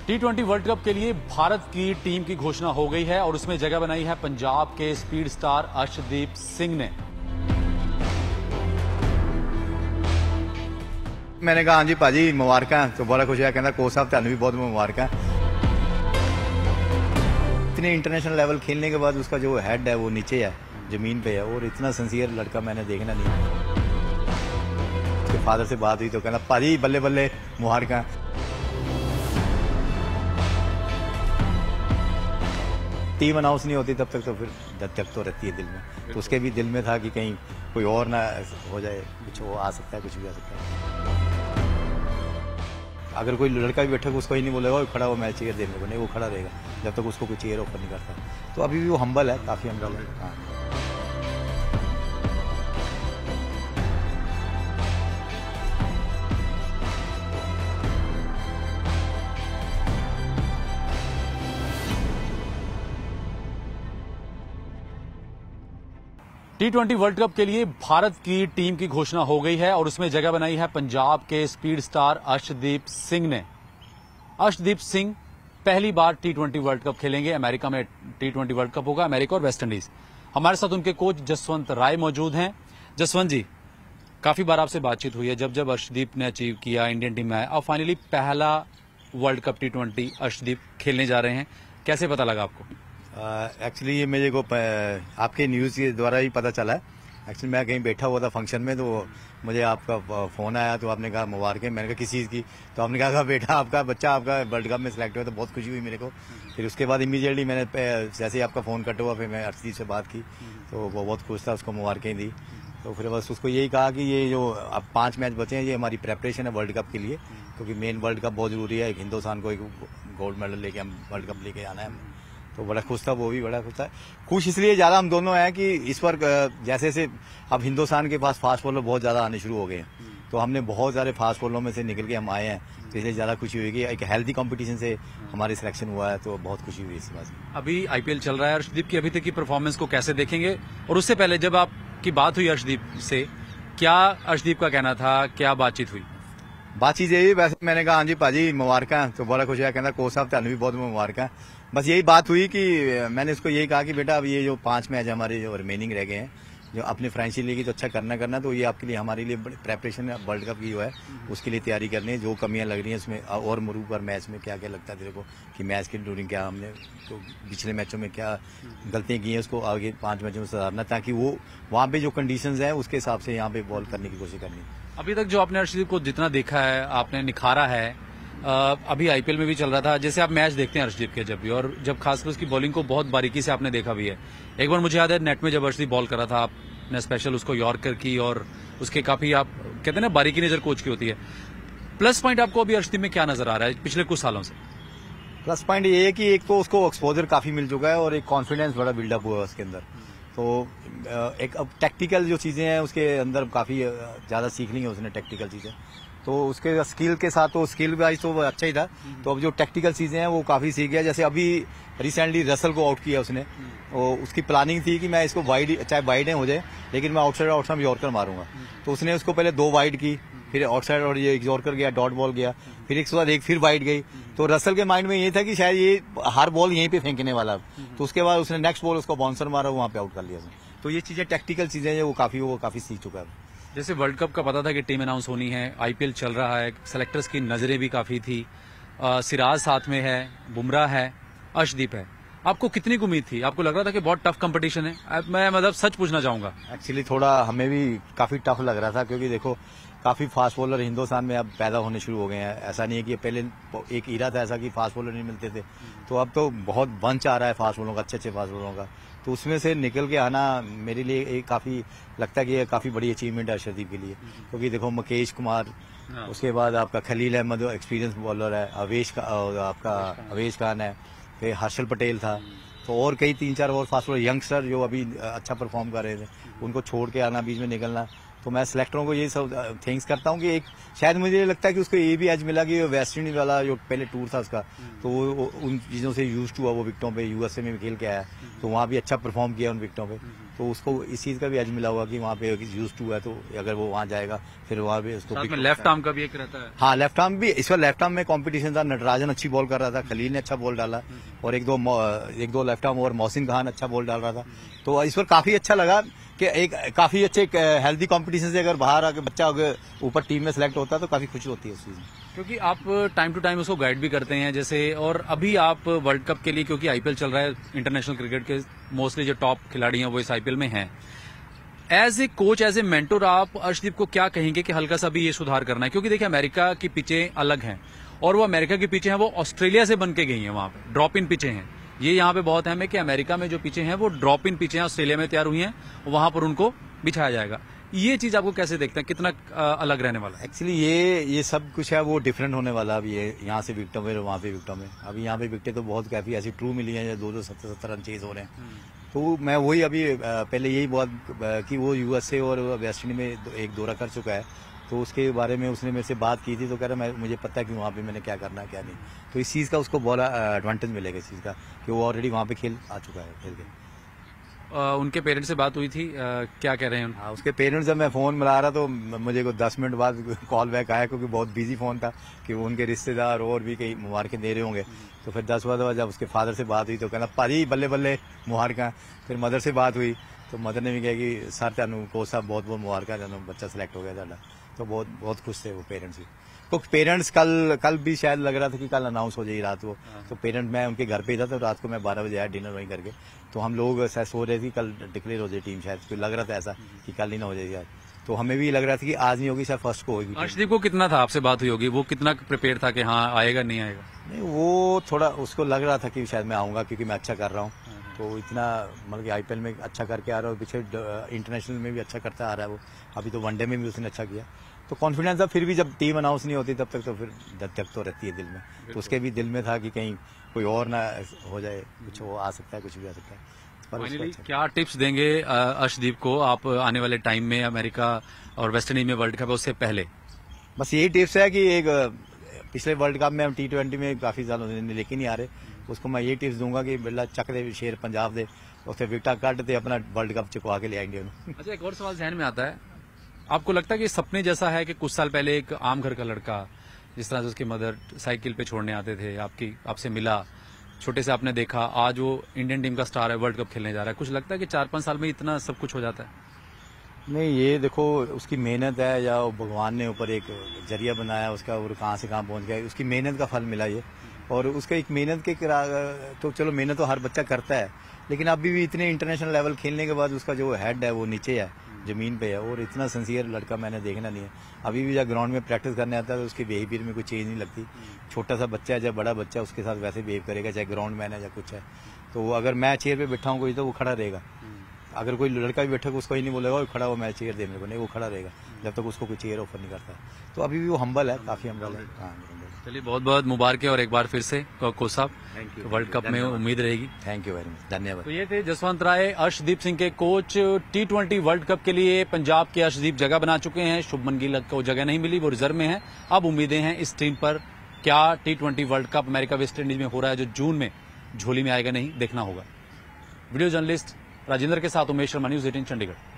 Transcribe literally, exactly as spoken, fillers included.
T twenty world cup के लिए भारत की टीम की घोषणा हो गई है और उसमें जगह बनाई है पंजाब के स्पीड स्टार अर्शदीप सिंह ने। मैंने कहा हाँ जी भाजी मुबारक, तो बड़ा खुश है। कहना कोच साहब तुहानू भी बहुत मुबारक। इतने इंटरनेशनल लेवल खेलने के बाद उसका जो हेड है वो नीचे है, जमीन पे है, और इतना सिंसियर लड़का मैंने देखना नहीं। उसके फादर से बात हुई तो कहना भाजी बल्ले बल्ले मुबारक। टीम अनाउंस नहीं होती तब तक तो फिर जब तक तो रहती है दिल में। तो उसके भी दिल में था कि कहीं कोई और ना हो जाए, कुछ वो आ सकता है, कुछ भी आ सकता है। अगर कोई लड़का भी बैठा उसको ही नहीं बोलेगा वो खड़ा वो मैच चेयर देने को, नहीं वो खड़ा रहेगा जब तक उसको कोई चेयर ऑफर नहीं करता। तो अभी भी वो हम्बल है, काफी हम्बल है। हाँ। टी ट्वेंटी वर्ल्ड कप के लिए भारत की टीम की घोषणा हो गई है और उसमें जगह बनाई है पंजाब के स्पीड स्टार अर्शदीप सिंह ने। अर्शदीप सिंह पहली बार टी ट्वेंटी वर्ल्ड कप खेलेंगे। अमेरिका में टी ट्वेंटी वर्ल्ड कप होगा, अमेरिका और वेस्ट इंडीज। हमारे साथ उनके कोच जसवंत राय मौजूद हैं। जसवंत जी, काफी बार आपसे बातचीत हुई है जब जब अर्शदीप ने अचीव किया इंडियन टीम में आया, और फाइनली पहला world cup T twenty Arshdeep खेलने जा रहे हैं। कैसे पता लगा आपको? एक्चुअली uh, ये मेरे को आपके न्यूज़ के द्वारा ही पता चला है। एक्चुअली मैं कहीं बैठा हुआ था फंक्शन में, तो मुझे आपका फ़ोन आया, तो आपने कहा मुबारक है। मैंने कहा किस चीज़ की? तो आपने कहा बेटा आपका बच्चा आपका वर्ल्ड कप में सिलेक्ट हुआ, तो बहुत खुशी हुई मेरे को। फिर उसके बाद इमीडिएटली मैंने जैसे ही आपका फ़ोन कट हुआ फिर मैं अर्शदीप से बात की, तो वो बहुत खुश था, उसको मुबारकें दी। तो फिर बस उसको यही कहा कि ये जो अब पाँच मैच बचे हैं ये हमारी प्रेपरेशन है वर्ल्ड कप के लिए, क्योंकि मेन वर्ल्ड कप बहुत ज़रूरी है। एक हिंदुस्तान को एक गोल्ड मेडल लेके हम वर्ल्ड कप लेके आना है। तो बड़ा खुश था, वो भी बड़ा खुश था। खुश इसलिए ज़्यादा हम दोनों हैं कि इस पर जैसे जैसे अब हिंदुस्तान के पास फास्ट बॉलर बहुत ज़्यादा आने शुरू हो गए हैं, तो हमने बहुत सारे फास्ट बॉलरों में से निकल के हम आए हैं, तो इसलिए ज़्यादा खुशी हुई कि एक हेल्दी कंपटीशन से हमारी सिलेक्शन हुआ है, तो बहुत खुशी हुई इस बात से। अभी आईपीएल चल रहा है, अर्शदीप की अभी तक की परफॉर्मेंस को कैसे देखेंगे? और उससे पहले जब आपकी बात हुई अर्शदीप से, क्या अर्शदीप का कहना था, क्या बातचीत हुई? बातचीत यही, वैसे मैंने कहा हाँ जी भाजी मुबारक, तो बड़ा खुश है। कहना कोच साहब तुहानू भी बहुत मुबारक। बस यही बात हुई कि मैंने उसको यही कहा कि बेटा अब ये जो पांच मैच हमारे जो रिमेनिंग रह गए हैं, जो अपनी फ्रेंचाइजी लीग की तो अच्छा करना करना, तो ये आपके लिए हमारे लिए प्रेपरेशन वर्ल्ड कप की जो है उसके लिए तैयारी करनी है। जो कमियां लग रही हैं उसमें और मरू पर मैच में क्या क्या लगता है तेरे को कि मैच के ड्यूरिंग क्या हमने तो पिछले मैचों में क्या गलतियां की हैं, उसको आगे पांच मैचों में सुधारना, ताकि वो वहाँ पे जो कंडीशंस हैं उसके हिसाब से यहाँ पे बॉल करने की कोशिश करनी। अभी तक जो आपने अर्शदीप को जितना देखा है, आपने निखारा है, अभी आईपीएल में भी चल रहा था, जैसे आप मैच देखते हैं अर्शदीप के जब भी, और जब खासकर उसकी बॉलिंग को बहुत बारीकी से आपने देखा भी है। एक बार मुझे याद है नेट में जब अर्शदीप बॉल कर रहा था, आपने स्पेशल उसको यॉर्कर की और उसके काफी, आप कहते हैं ना बारीकी नजर कोच की होती है। प्लस पॉइंट आपको अभी अर्शदीप में क्या नजर आ रहा है पिछले कुछ सालों से? प्लस पॉइंट ये है कि एक तो उसको एक्सपोजर काफी मिल चुका है और एक कॉन्फिडेंस बड़ा बिल्डअप हुआ है उसके अंदर। तो एक अब टेक्निकल जो चीज़ें हैं उसके अंदर काफ़ी ज़्यादा सीख ली है उसने, टेक्निकल चीज़ें। तो उसके स्किल के साथ तो स्किल वाइज तो वो अच्छा ही था, तो अब जो टेक्निकल चीज़ें हैं वो काफ़ी सीख गया। जैसे अभी रिसेंटली रसल को आउट किया उसने, तो उसकी प्लानिंग थी कि मैं इसको वाइड, चाहे वाइड हो जाए लेकिन मैं आउटसाइड आउटसाइड यॉर्कर मारूंगा। तो उसने उसको पहले दो वाइड की, फिर आउटसाइड और ये यॉर्कर गया, डॉट बॉल गया, फिर एक बाद एक फिर वाइड गई। तो रसल के माइंड में ये था कि शायद ये हर बॉल यहीं पे फेंकने वाला। तो उसके बाद उसने नेक्स्ट बॉल उसको बाउंसर मारा, वहां पे आउट कर लिया उसने। तो ये चीजें टेक्निकल चीजें हैं वो काफी वो काफी सीख चुका है। जैसे वर्ल्ड कप का पता था कि टीम अनाउंस होनी है, आईपीएल चल रहा है, सेलेक्टर्स की नजरें भी काफी थी, सिराज साथ में है, बुमराह है, अर्शदीप है, आपको कितनी उम्मीद थी? आपको लग रहा था कि बहुत टफ कंपटीशन है? मैं मतलब सच पूछना चाहूंगा। एक्चुअली थोड़ा हमें भी काफी टफ लग रहा था, क्योंकि देखो काफी फास्ट बॉलर हिंदुस्तान में अब पैदा होने शुरू हो गए हैं। ऐसा नहीं है कि पहले एक ईरा था ऐसा कि फास्ट बॉलर नहीं मिलते थे, तो अब तो बहुत बंच आ रहा है फास्ट बॉलरों का, अच्छे अच्छे फास्ट बॉलरों का। तो उसमें से निकल के आना मेरे लिए एक काफी लगता है कि ये काफी बड़ी अचीवमेंट है अर्शदीप के लिए। क्योंकि देखो मुकेश कुमार, उसके बाद आपका खलील अहमद जो एक्सपीरियंस बॉलर है, अवेश का आपका अवेश खान है, फिर हर्षल पटेल था, तो और कई तीन चार और फास्ट बॉलर यंगस्टर जो अभी अच्छा परफॉर्म कर रहे थे, उनको छोड़ के आना, बीच में निकलना, तो मैं सिलेक्टरों को ये सब थैंक्स करता हूँ कि एक शायद मुझे लगता है कि उसको ये भी एज मिला कि वेस्ट इंडीज वाला जो पहले टूर था उसका, तो वो उन चीज़ों से यूज हुआ वो विकेटों पे, यूएसए में भी खेल के आया, तो वहाँ भी अच्छा परफॉर्म किया उन विकेटों पे, तो उसको इस चीज़ का भी एज मिला हुआ कि वहाँ पे यूज टू है, तो अगर वो वहाँ जाएगा फिर वहाँ भी उसको लेफ्ट आर्म का भी एक रहता है। हाँ, लेफ्ट आर्म भी इस बार लेफ्ट आर्म में कंपटीशन था। नटराजन अच्छी बॉल कर रहा था, खलील ने अच्छा बॉल डाला और एक दो एक दो लेफ्ट आर्म और मोहसिन खान अच्छा बॉल डाल रहा था, तो इस बार काफी अच्छा लगा कि एक काफी अच्छे हेल्दी कंपटीशन से अगर बाहर आके बच्चा अगर ऊपर टीम में सेलेक्ट होता है तो काफी खुशी होती है उस चीज में, क्योंकि आप टाइम टू टाइम उसको गाइड भी करते हैं जैसे, और अभी आप वर्ल्ड कप के लिए, क्योंकि आईपीएल चल रहा है, इंटरनेशनल क्रिकेट के मोस्टली जो टॉप खिलाड़ी हैं वो इस आईपीएल में हैं, as a coach, as a mentor, आप अर्शदीप को क्या कहेंगे कि हल्का सा भी ये सुधार करना है? क्योंकि देखिए अमेरिका की पिचें अलग हैं और वो अमेरिका की पिचें हैं वो ऑस्ट्रेलिया से बन के गई हैं, वहां पे ड्रॉप इन पिचें हैं। ये यहाँ पे बहुत अहम है कि अमेरिका में जो पिचें हैं वो ड्रॉप इन पिचें हैं, ऑस्ट्रेलिया में तैयार हुई हैं, वहां पर उनको बिछाया जाएगा। ये चीज आपको कैसे देखते हैं, कितना अलग रहने वाला है? एक्चुअली ये ये सब कुछ है वो डिफरेंट होने वाला। अभी ये यहाँ से विकेटों में, वहाँ पे विकेटों में, अभी यहाँ पे विकेटें तो बहुत काफी ऐसी ट्रू मिली हैं, दो दो सत्तर सत्तर रन चेज हो रहे हैं, तो मैं वही अभी पहले यही बहुत कि वो यूएसए और वेस्ट इंडीज में एक दौरा कर चुका है, तो उसके बारे में उसने मेरे से बात की थी, तो कह रहा मैं मुझे पता है कि वहाँ पे मैंने क्या करना है क्या नहीं, तो इस चीज़ का उसको बहुत एडवांटेज मिलेगा इस चीज़ का कि वो ऑलरेडी वहाँ पे खेल आ चुका है खेल के। आ, उनके पेरेंट्स से बात हुई थी, आ, क्या कह रहे हैं? हाँ, उसके पेरेंट्स जब मैं फ़ोन मिला रहा तो मुझे को दस मिनट बाद कॉल बैक आया, क्योंकि बहुत बिजी फ़ोन था कि वो उनके रिश्तेदार और भी कई मुबारकें दे रहे होंगे, तो फिर दस बजे जब उसके फादर से बात हुई तो कहना पाजी बल्ले बल्ले मुबारक। फिर मदर से बात हुई तो मदर ने भी कहा कि सर तेनू कोच साहब बहुत बहुत मुबारक, तेनू बच्चा सिलेक्ट हो गया तुहाडा, तो बहुत बहुत खुश थे वो पेरेंट्स भी। तो पेरेंट्स कल कल भी शायद लग रहा था कि कल अनाउंस हो जाएगी रात को, तो पेरेंट मैं उनके घर पे ही था, तो रात को मैं बारह बजे आया डिनर वहीं करके, तो हम लोग शायद सो रहे थे कल डिक्लेयर हो जाए टीम, शायद कोई लग रहा था ऐसा कि कल ही ना हो जाएगी आज, तो हमें भी लग रहा था कि आज नहीं होगी, शायद फर्स्ट को होगी। अर्शदीप को कितना था आपसे बात हुई होगी, वो कितना प्रिपेयर था कि हाँ आएगा नहीं आएगा? नहीं, वो थोड़ा उसको लग रहा था कि शायद मैं आऊंगा क्योंकि मैं अच्छा कर रहा हूँ, तो इतना मतलब कि आईपीएल में अच्छा करके आ रहा है, पीछे इंटरनेशनल में भी अच्छा करता आ रहा है वो, अभी तो वनडे में भी उसने अच्छा किया, तो कॉन्फिडेंस था। फिर भी जब टीम अनाउंस नहीं होती तब तक तो फिर जब तक तो रहती है दिल में, तो उसके भी दिल में था कि कहीं कोई और ना हो जाए, कुछ वो आ सकता है, कुछ भी आ सकता है। फाइनली क्या टिप्स देंगे अर्शदीप को आप आने वाले टाइम में, अमेरिका और वेस्ट इंडीज में वर्ल्ड कप है उससे पहले? बस यही टिप्स है कि एक पिछले वर्ल्ड कप में हम टी ट्वेंटी में काफी सालों से लेके नहीं आ रहे, उसको मैं ये टिप्स दूंगा कि बिल्ला चक दे शेर पंजाब दे, उससे विकटा कट दे, अपना वर्ल्ड कप चुकवा के ले आएंगे। अच्छा, एक और सवाल ध्यान में आता है, आपको लगता है कि सपने जैसा है कि कुछ साल पहले एक आम घर का लड़का, जिस तरह से उसकी मदर साइकिल पे छोड़ने आते थे, आपकी आपसे मिला, छोटे से आपने देखा, आज वो इंडियन टीम का स्टार है, वर्ल्ड कप खेलने जा रहा है, कुछ लगता है कि चार पांच साल में इतना सब कुछ हो जाता है? नहीं, ये देखो उसकी मेहनत है, या भगवान ने ऊपर एक जरिया बनाया उसका, और कहाँ से कहाँ पहुंच गया, उसकी मेहनत का फल मिला ये, और उसका एक मेहनत के तो चलो मेहनत तो हर बच्चा करता है, लेकिन अभी भी इतने इंटरनेशनल लेवल खेलने के बाद उसका जो हेड है वो नीचे है, जमीन पे है, और इतना सिंसियर लड़का मैंने देखना नहीं है। अभी भी जब ग्राउंड में प्रैक्टिस करने आता है तो उसके बिहेवियर में कोई चेंज नहीं लगती। छोटा सा बच्चा है, जब बड़ा बच्चा उसके साथ वैसे बिहेव करेगा, चाहे ग्राउंड मैन है या कुछ है, तो अगर मैं चेयर पे बैठा हूँ कोई तो वो खड़ा रहेगा, अगर कोई लड़का भी बैठा उसको ही नहीं बोलेगा खड़ा हो मैं चेयर दे मेरे को, नहीं, वो खड़ा रहेगा जब तक उसको कोई चेयर ऑफर नहीं करता। तो अभी भी वो हम्बल है, काफी हम्बल है। हाँ, चलिए, बहुत बहुत मुबारक है और एक बार फिर से कोच साहब, वर्ल्ड कप में उम्मीद रहेगी। थैंक यू वेरी मच, धन्यवाद। तो ये थे जसवंत राय, अर्शदीप सिंह के coach. T twenty world cup के लिए पंजाब के अर्शदीप जगह बना चुके हैं, शुभमन गिल को जगह नहीं मिली, वो रिजर्व में है। अब उम्मीदें हैं इस टीम पर, क्या T twenty world cup America West Indies में हो रहा है जो जून में झोली में आएगा नहीं, देखना होगा। वीडियो जर्नलिस्ट राजेंद्र के साथ उमेश शर्मा, न्यूज एटीन चंडीगढ़।